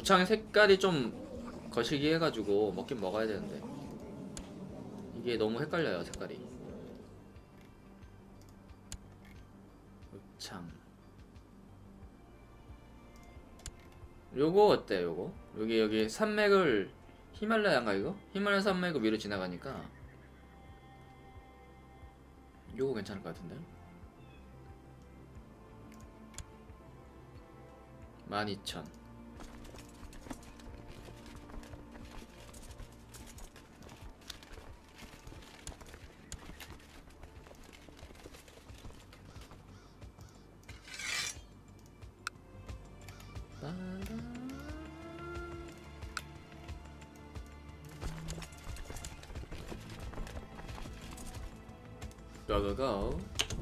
곱창 색깔이 좀 거시기 해가지고 먹긴 먹어야 되는데 이게 너무 헷갈려요 색깔이. 곱창 요거 어때? 요거 여기 산맥을 히말라야인가 이거? 히말라야 산맥을 위로 지나가니까 요거 괜찮을 것 같은데. 12,000. 고고고.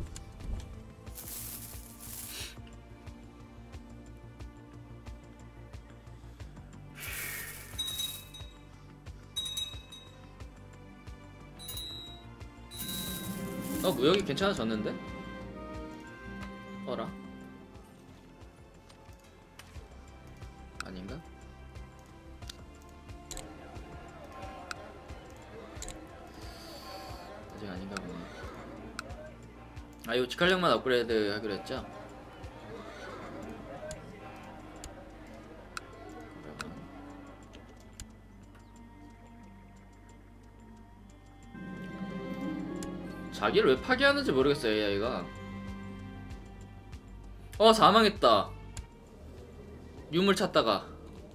무역이 괜찮아졌는데? 어라? 아닌가? 아직 아닌가 보네. 이거 직관력만 업그레이드 하기로 했죠? 자기를 왜 파괴하는지 모르겠어요 AI가. 사망했다. 유물 찾다가.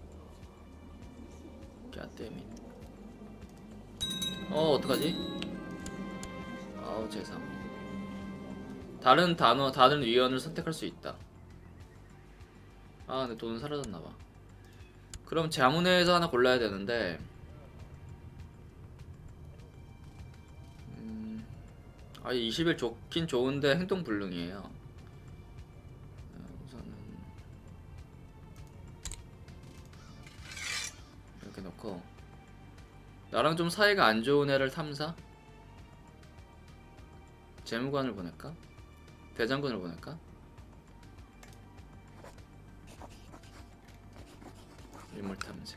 갓데밋. 어떡하지? 아우 세상. 다른 단어, 다른 위원을 선택할 수 있다. 근데 돈은 사라졌나봐. 그럼 자문회에서 하나 골라야 되는데 이 20일 좋긴 좋은데 행동 불능이에요. 우선은 이렇게 놓고 나랑 좀 사이가 안 좋은 애를 탐사? 재무관을 보낼까? 대장군을 보낼까? 유물 탐색.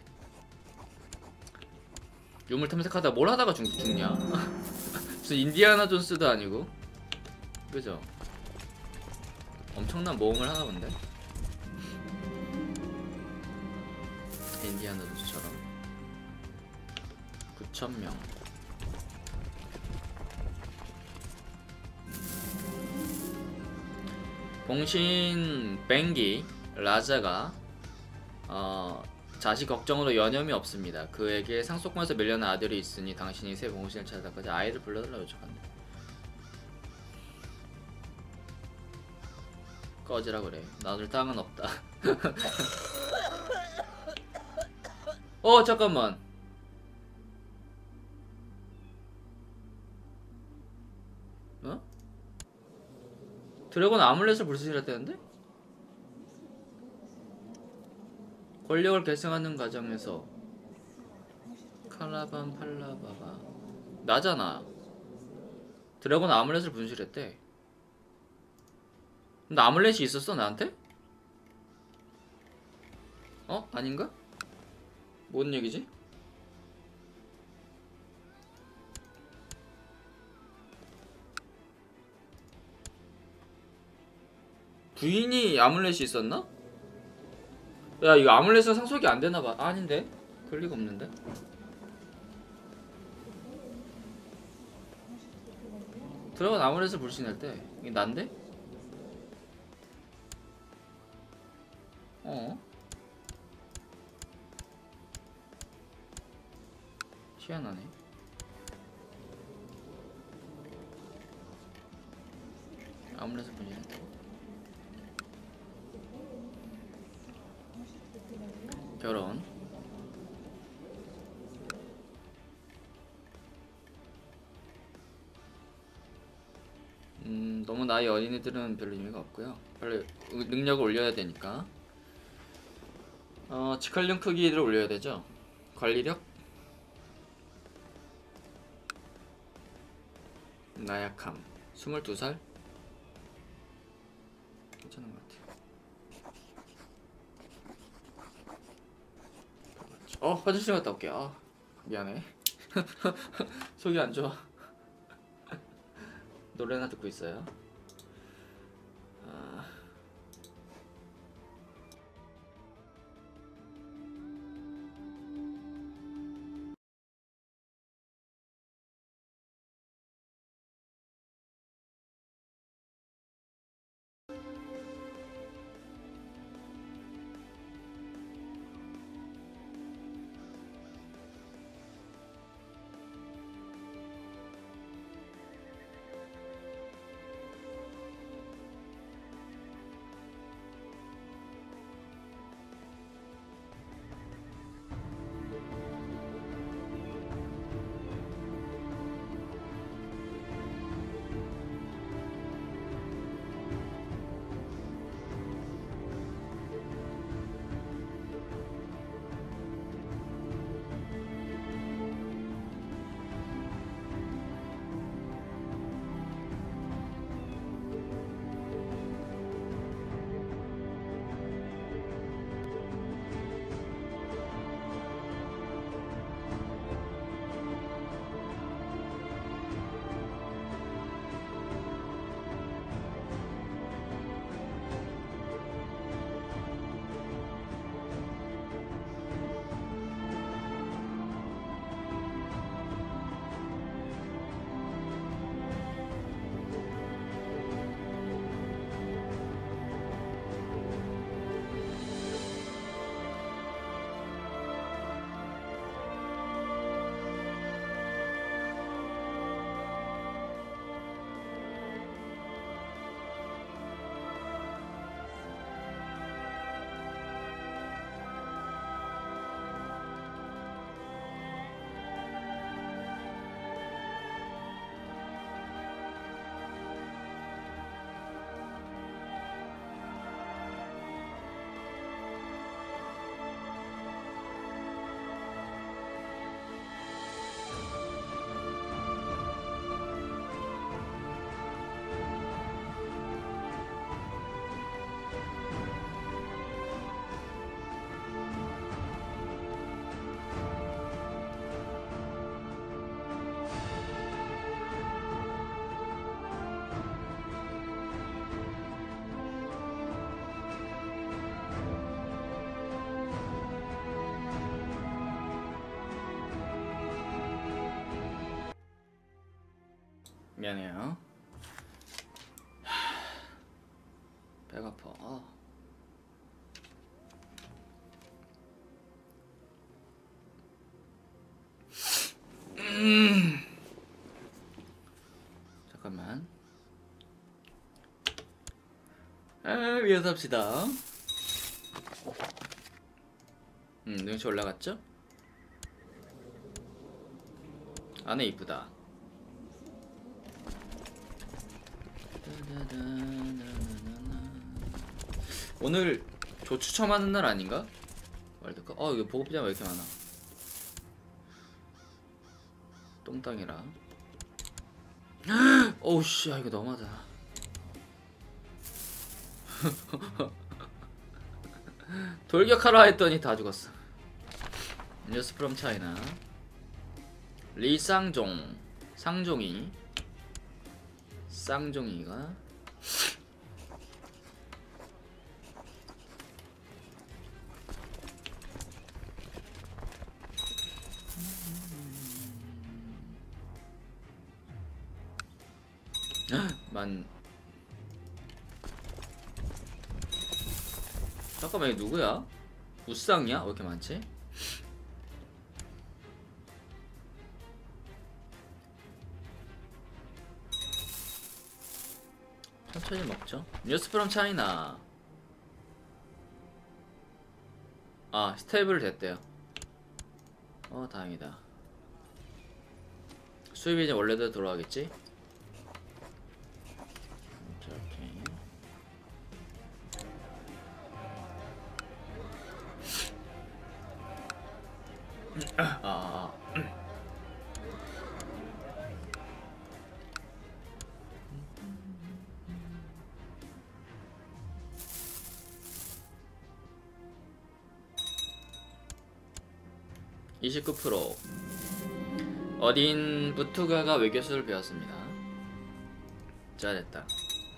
유물 탐색하다 뭘 하다가 죽냐? 무슨 인디아나 존스도 아니고, 그죠? 엄청난 모험을 하나 본데? 인디아나 존스처럼. 9,000명. 봉신 뱅기 라자가 자식 걱정으로 여념이 없습니다. 그에게 상속권에서 밀려난 아들이 있으니 당신이 새 봉신을 찾아다까지 아이를 불러달라 요청한다. 꺼지라 그래. 나눌 땅은 없다. 잠깐만. 드래곤 아물렛을 불수시했다는데? 권력을 계승하는 과정에서 칼라반 팔라바가 나잖아. 드래곤 아물렛을 분실했대. 근데 아물렛이 있었어 나한테? 아닌가? 뭔 얘기지? 부인이 아물렛이 있었나? 야 이거 아물렛은 상속이 안 되나봐. 아닌데? 그럴 리가 없는데? 드래곤 아물렛을 불신할 때 이게 난데? 희한하네. 아물렛을 불신했다고? 결혼. 너무 나이 어린이들은 별로 의미가 없고요. 빨리 능력을 올려야 되니까. 직관력 크기를 올려야 되죠. 관리력. 나약함. 22살. 괜찮은 것 같아요. 화장실 갔다 올게. 미안해. 속이 안 좋아. 노래나 듣고 있어요. 미안해요. 배가 아파. 잠깐만. 위에서 합시다. 능치 올라갔죠? 안에 이쁘다. 오늘 조 추첨하는 날 아닌가? 월드컵. 이거 보급자가 왜 이렇게 많아? 똥땅이라. 어우씨, 이거 너무하다. 돌격하라 했더니 다 죽었어. 뉴스 프롬 차이나. 리쌍종, 쌍종이, 쌍종이가 잠깐만, 이게 누구야? 우쌍이야? 왜 이렇게 많지? 천천히 먹죠. 뉴스 프롬 차이나. 스테이블 됐대요. 다행이다. 수입이 이제 원래대로 돌아가겠지? 29%. 어린 부투가가 외교수를 배웠습니다. 잘했다.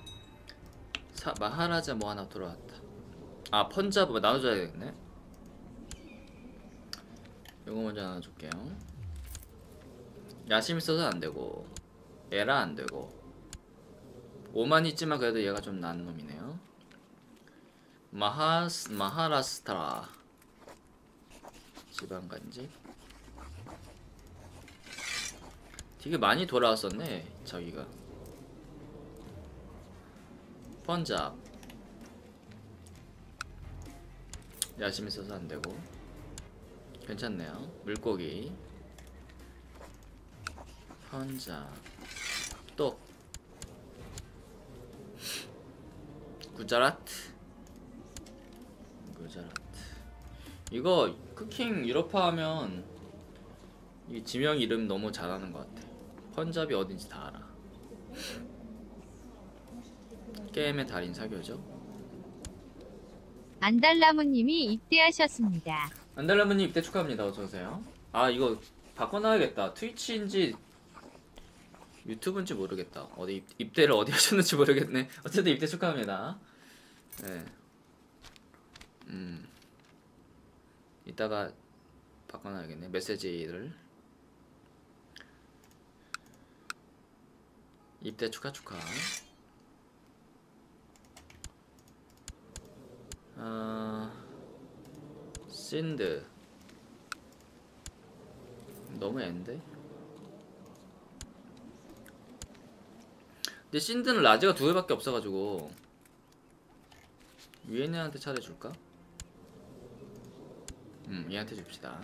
마하라자 뭐 하나 돌아왔다. 아 펀자브 뭐 나눠줘야겠네. 이거 먼저 나눠줄게요. 야심 있어서 안되고 에라 안되고 5만 있지만 그래도 얘가 좀 나은 놈이네요. 마하라스타라 지방간지 되게 많이 돌아왔었네 저기가. 펀잡 야심 있어서 안되고 괜찮네요. 물고기 펀잡 또 구자라트 이거 쿠킹 유럽파 하면 이 지명 이름 너무 잘하는 것 같아. 펀잡이 어딘지 다 알아. 게임의 달인 사교죠. 안달나무님이 입대하셨습니다. 안달나무님 입대 축하합니다. 어서오세요. 아 이거 바꿔놔야겠다. 트위치인지 유튜브인지 모르겠다. 어디 입대를 어디 하셨는지 모르겠네. 어쨌든 입대 축하합니다. 네. 이따가 바꿔놔야겠네. 메시지를. 입대 축하. 신드 너무 엔데? 근데 신드는 라즈가 2개밖에 없어가지고 위에 있는 애한테 차려줄까? 얘한테 줍시다.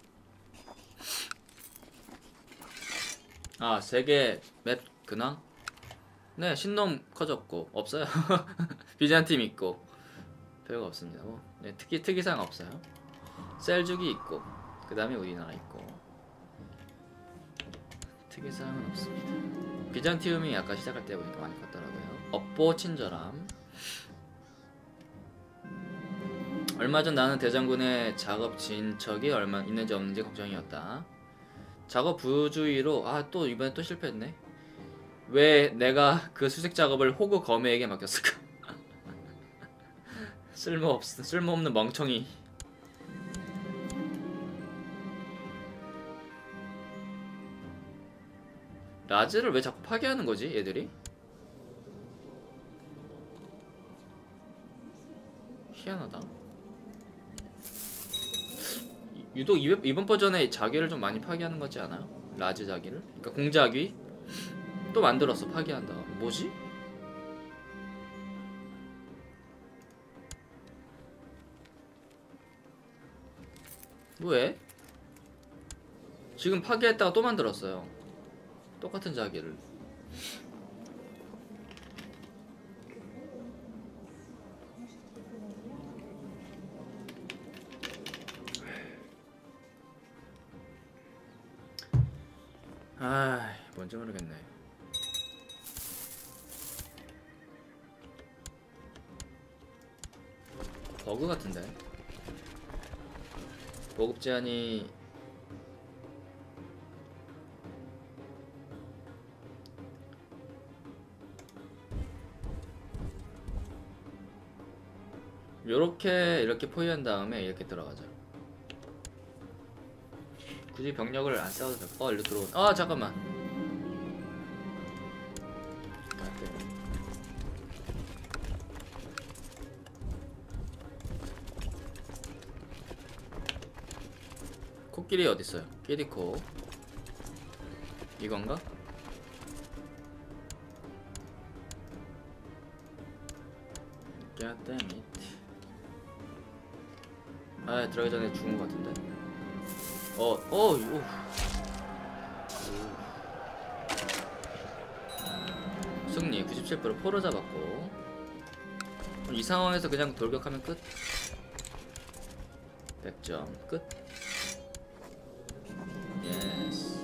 아 3개 맵 근황? 네 신놈 커졌고 없어요. 비잔팀 있고 별거 없습니다. 뭐 네, 특이사항 없어요. 셀죽이 있고 그 다음에 우리나라 있고 특이사항은 없습니다. 비잔티움이 아까 시작할 때 보니까 많이 컸더라고요. 업보 친절함. 얼마 전 나는 대장군의 작업 진척이 얼마 있는지 없는지 걱정이었다. 작업 부주의로 또 이번에 또 실패했네. 왜 내가 그 수색 작업을 호구 검에에게 맡겼을까? 쓸모없는 멍청이. 라즈를 왜 자꾸 파괴하는 거지, 얘들이? 희한하다. 유독 이번 버전에 자기를 좀 많이 파괴하는 거지 않아요? 라즈 자기를? 그러니까 공자기 또 만들었어. 파괴한다. 뭐지? 왜? 지금 파괴했다가 또 만들었어요. 똑같은 자기를. 뭔지 모르겠네. 버그 같은데. 보급 제한이 이렇게 포위한 다음에 이렇게 들어가자. 굳이 병력을 안 싸워도 돼. 일로 들어온. 잠깐만. 코끼리 어딨어요? 끼리코. 이건가? God damn it. 들어가기 전에 죽은 것 같은데? 승리 97% 포로 잡았고. 이 상황에서 그냥 돌격하면 끝. 100점 끝. 예스.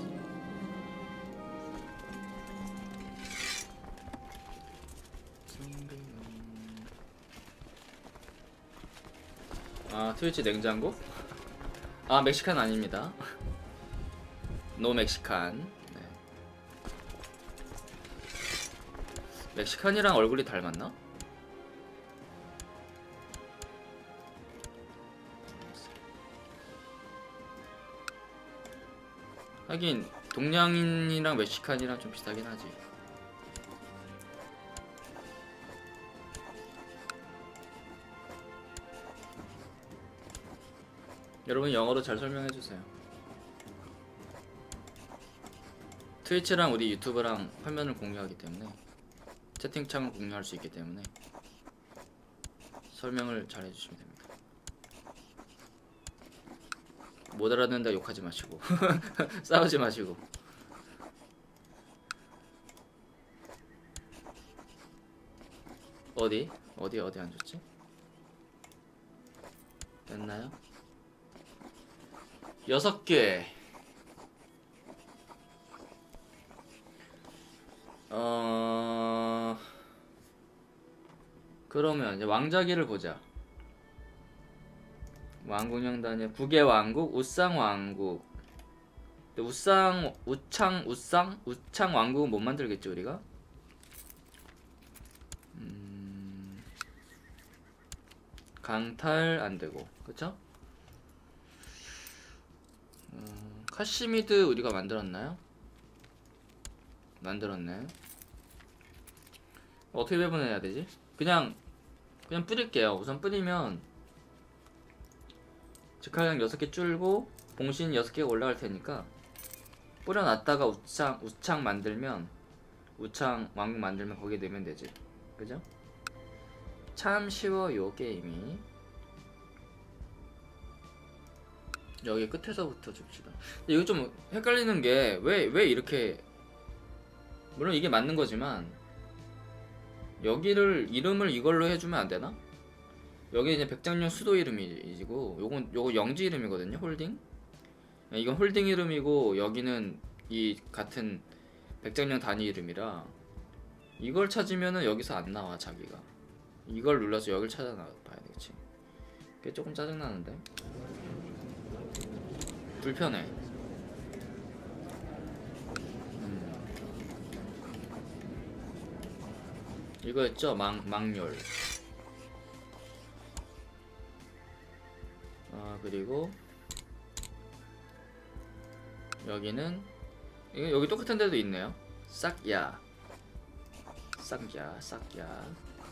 트위치 냉장고? 아 멕시칸 아닙니다. 노 멕시칸. 네. 멕시칸이랑 얼굴이 닮았나? 하긴 동양인이랑 멕시칸이랑 좀 비슷하긴 하지. 여러분 영어로 잘 설명해주세요. 트위치랑 우리 유튜브랑 화면을 공유하기 때문에, 채팅창을 공유할 수 있기 때문에 설명을 잘 해주시면 됩니다. 못 알아듣는다 욕하지 마시고 싸우지 마시고. 어디 안 좋지? 됐나요? 6개. 그러면 이제 왕자기를 보자. 왕궁영단의 북의 왕국, 우상 왕국. 근데 우창 왕국은 못 만들겠지 우리가? 강탈 안 되고, 그쵸? 카시미드 우리가 만들었나요? 만들었네. 어떻게 배분해야 되지? 그냥 뿌릴게요. 우선 뿌리면 직할량 6개 줄고 봉신 6개가 올라갈 테니까 뿌려놨다가 우창 만들면, 우창 왕국 만들면 거기에 넣으면 되지. 그죠? 참 쉬워요 게임이. 여기 끝에서부터 줍시다. 근데 이거 좀 헷갈리는 게 왜 이렇게, 물론 이게 맞는 거지만 여기를 이름을 이걸로 해주면 안 되나? 여기 이제 백장령 수도 이름이고 요거 영지 이름이거든요. 홀딩. 이건 홀딩 이름이고 여기는 이 같은 백장령 단위 이름이라 이걸 찾으면은 여기서 안 나와 자기가. 이걸 눌러서 여길 찾아 봐야 되겠지. 그게 조금 짜증 나는데. 불편해. 이거였죠? 망렬. 그리고 여기는 여기 똑같은 데도 있네요. 싹야. 싹야. 싹야.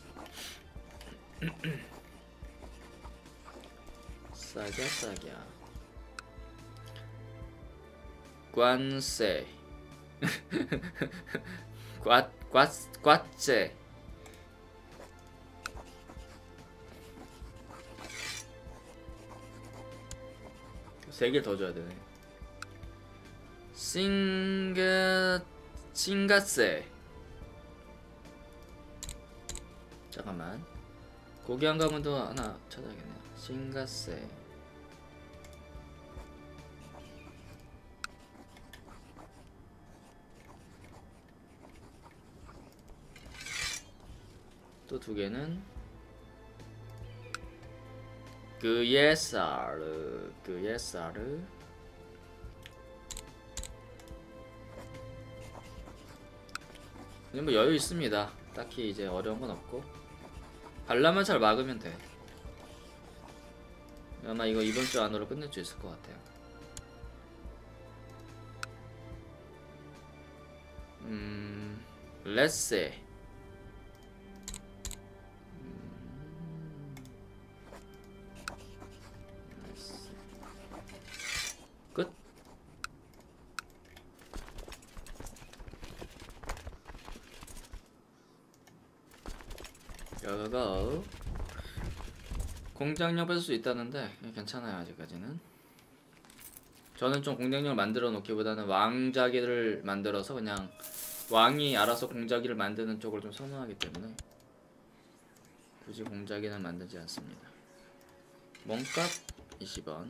싸갸. 관세. 꽈째. 세 개를 더 줘야 되네. 싱가세. 잠깐만. 고기 한 가문도 하나 찾아야겠네요. 싱가세. 또 2개는 그예사르. 뭐 여유 있습니다. 딱히 이제 어려운 건 없고 발라만 잘 막으면 돼. 아마 이거 이번 주 안으로 끝낼 수 있을 것 같아요. 레세. 끝. 여기가 공장력 뺄 수 있다는데 괜찮아요. 아직까지는. 저는 좀 공장력을 만들어 놓기보다는 왕자기를 만들어서 그냥 왕이 알아서 공자기를 만드는 쪽을 좀 선호하기 때문에 굳이 공자기는 만들지 않습니다. 몸값 20원.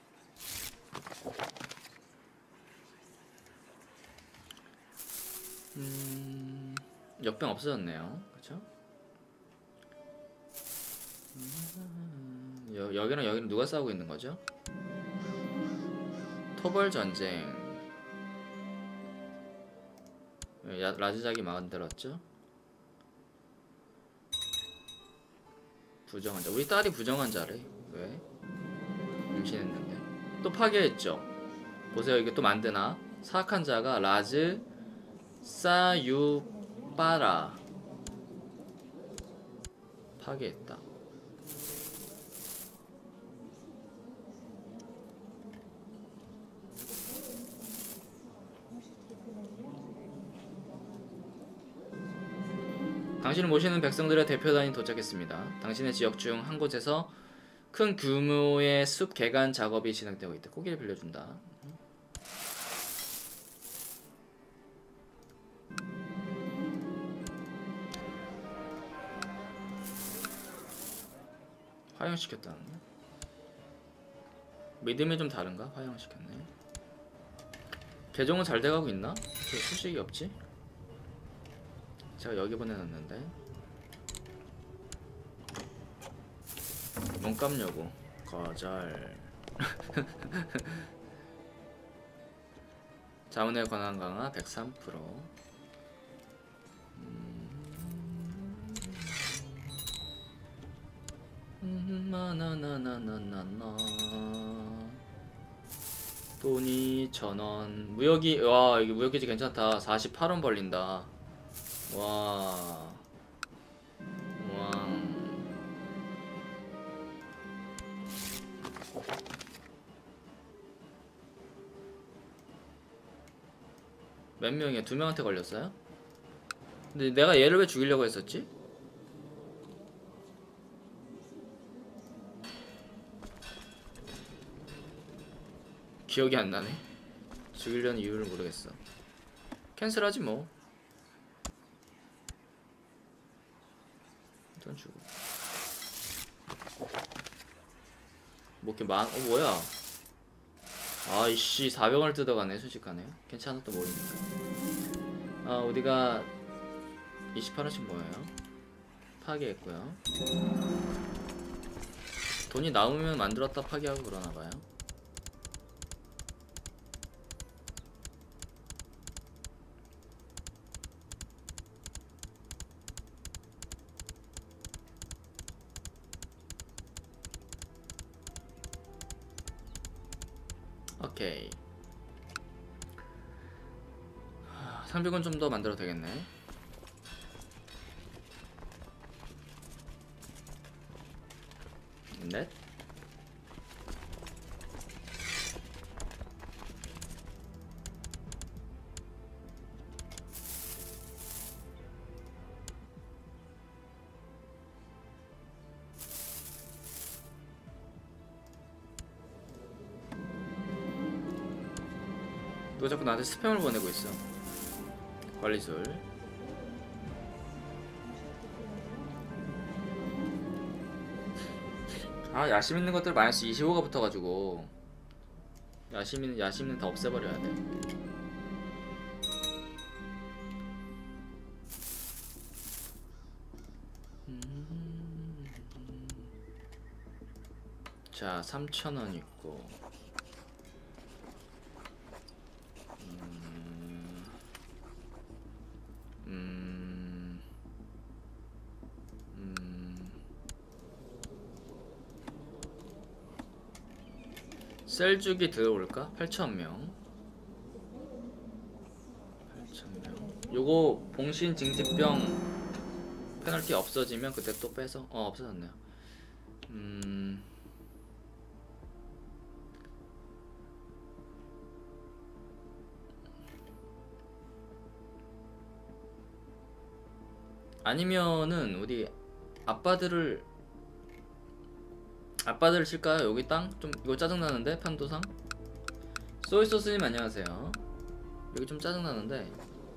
역병 없어졌네요. 그쵸? 여기랑 여기는 누가 싸우고 있는 거죠? 토벌 전쟁. 라즈작이 만들었죠. 부정환자. 우리 딸이 부정환자래. 왜? 임신했는데. 또 파괴했죠. 보세요. 이게 또 만드나? 사악한 자가 라즈 사유빠라 파괴했다. 당신을 모시는 백성들의 대표단이 도착했습니다. 당신의 지역 중 한 곳에서 큰 규모의 숲 개간 작업이 진행되고 있다. 고기를 빌려준다. 화형시켰다는 거? 믿음이 좀 다른가? 화형시켰네. 개종은 잘 돼가고 있나? 저 소식이 없지? 제가 여기 보내놨는데. 몸값 요구 거절. 자문에 관한 강화 103%. 나나나나나나. 돈이 1000원. 무역이, 와, 이게 무역기지 괜찮다. 48원 벌린다. 와. 와. 몇 명이야? 2명한테 걸렸어요? 근데 내가 얘를 왜 죽이려고 했었지? 기억이 안 나네. 죽이려는 이유를 모르겠어. 캔슬하지 뭐. 일단 주고. 뭐 이렇게 뭐야? 아이씨 400원을 뜯어가네. 순식간에. 괜찮아 또 모르니까. 아 우리가 28원씩 뭐예요? 파괴했고요. 돈이 남으면 만들었다 파괴하고 그러나봐요. 오케이. 상비군 좀 더 만들어도 되겠네. 넷. 누가 자꾸 나한테 스팸을 보내고 있어. 관리술. 아 야심 있는 것들 마이너스 25가 붙어가지고 야심은 다 없애버려야 돼. 자 3,000원 있고. 셀죽이 들어올까? 8,000명. 8,000명. 요거 봉신 징집병 페널티 없어지면 그때 또 빼서 없어졌네요. 아니면은 우리 아빠들을 칠까요? 여기 땅? 좀 이거 짜증나는데? 편도상? 소이소스님 안녕하세요. 여기 좀 짜증나는데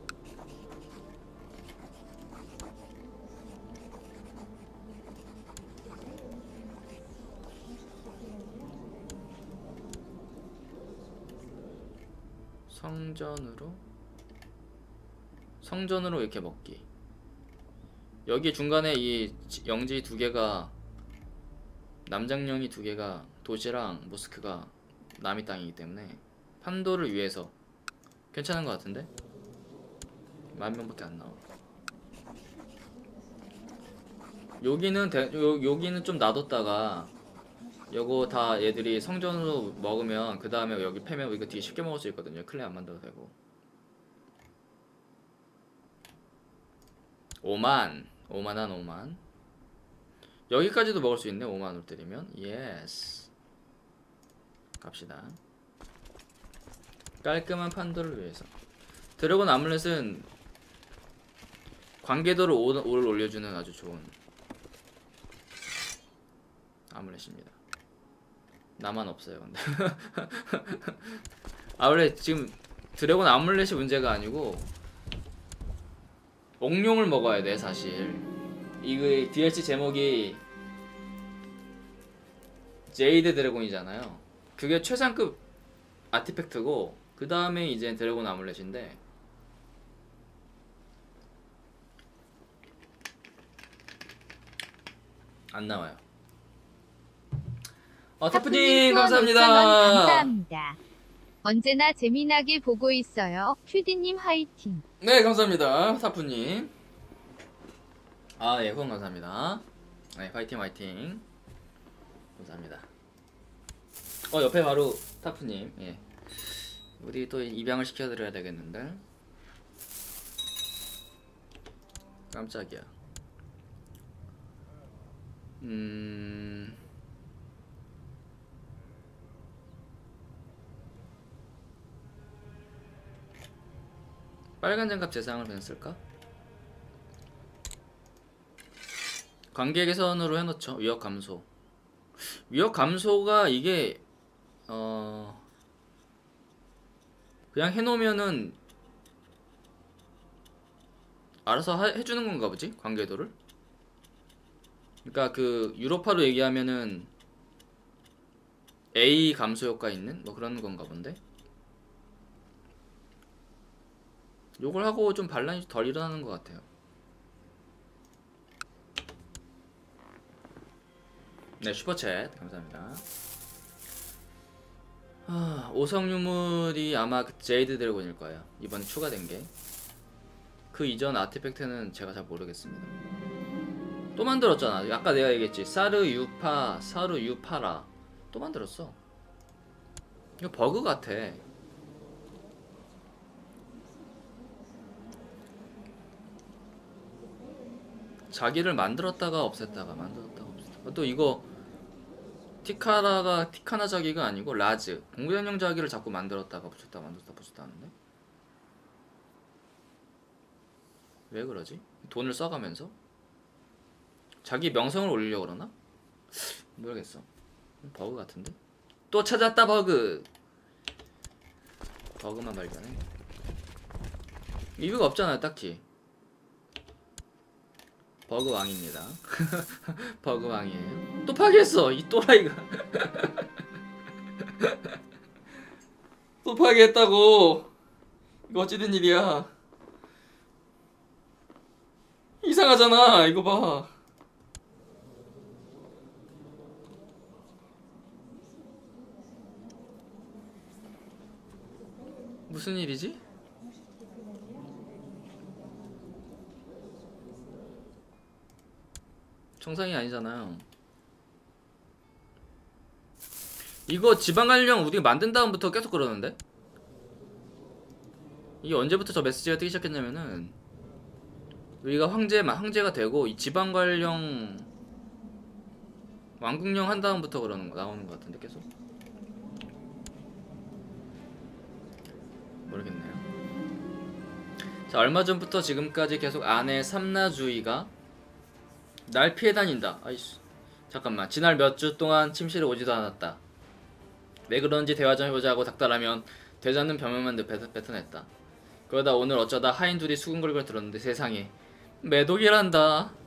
성전으로 이렇게 먹기. 여기 중간에 이 영지 2개가 남장령이 2개가 도시랑 모스크가 남이 땅이기 때문에 판도를 위해서. 괜찮은 것 같은데? 10,000명밖에 안 나와. 여기는 좀 놔뒀다가 요거 다 얘들이 성전으로 먹으면 그 다음에 여기 패면 이거 되게 쉽게 먹을 수 있거든요. 클레 안 만들어도 되고. 5만 5만. 여기까지도 먹을 수 있네. 5만으로 때리면. 예스. 갑시다. 깔끔한 판도를 위해서. 드래곤 아물렛은 관계도를 5를 올려주는 아주 좋은 아물렛입니다. 나만 없어요 근데. 아울렛 지금 드래곤 아물렛이 문제가 아니고 옥룡을 먹어야 돼 사실. 이거 DLC 제목이 제이드 드래곤이잖아요. 그게 최상급 아티팩트고 그 다음에 이제 드래곤 아물렛인데 안 나와요. 타프님 감사합니다. 감사합니다. 언제나 재미나게 보고 있어요. 큐디님 화이팅. 네 감사합니다 타프님. 아 예 후원 감사합니다. 네 화이팅 감사합니다. 옆에 바로 타프님. 예 우리 또 입양을 시켜드려야 되겠는데. 깜짝이야. 빨간 장갑 재상을 그냥 쓸까? 관계 개선으로 해놓죠. 위협 감소. 위협 감소가 이게 그냥 해놓으면은 알아서 해주는 건가 보지? 관계도를? 그러니까 그 유로파로 얘기하면은 A 감소 효과 있는 뭐 그런 건가 본데? 요걸 하고 좀 반란이 덜 일어나는 것 같아요. 네 슈퍼챗 감사합니다. 오성 유물이 아마 그 제이드 드래곤일 거예요. 이번에 추가된 게. 그 이전 아티팩트는 제가 잘 모르겠습니다. 또 만들었잖아. 아까 내가 얘기했지. 사르 유파라 또 만들었어. 이거 버그 같아. 자기를 만들었다가 없앴다가 또 이거 티카나 자기가 아니고 라즈 공구전용 자기를 자꾸 만들었다가 붙였다 하는데 왜 그러지? 돈을 써가면서 자기 명성을 올리려고 그러나? 모르겠어. 버그 같은데? 또 찾았다 버그만 발견해. 이유가 없잖아요 딱히. 버그 왕입니다. 버그 왕이에요. 또 파괴했어 이 또라이가. 또 파괴했다고. 이거 어찌된 일이야. 이상하잖아 이거 봐. 무슨 일이지? 정상이 아니잖아요. 이거 지방관령 우리가 만든 다음부터 계속 그러는데? 이게 언제부터 저 메시지가 뜨기 시작했냐면은 우리가 황제가 되고 이 지방관령 왕국령 한 다음부터 나오는 것 같은데 계속? 모르겠네요. 자 얼마 전부터 지금까지 계속 아내 삼나주의가 날 피해 다닌다. 아이씨 잠깐만. 지난 몇 주 동안 침실에 오지도 않았다. 왜 그런지 대화 좀 해보자고 닥달하면 되지 않는 변명만 뱉어냈다. 그러다 오늘 어쩌다 하인 둘이 수근거리걸 들었는데 세상에 매독이란다.